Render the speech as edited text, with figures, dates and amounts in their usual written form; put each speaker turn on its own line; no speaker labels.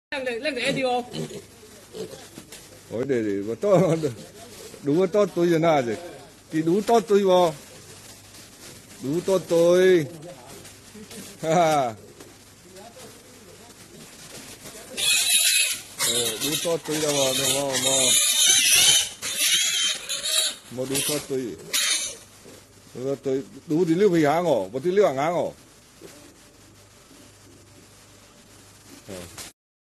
Lên để đi ô.
Ôi để mà to đúng to tôi giờ nào rồi thì đúng to tôi vào đúng to tôi ha đúng to tôi đâu mà đúng to tôi đúng thì lưu phải hang mà tí lưu hàng hang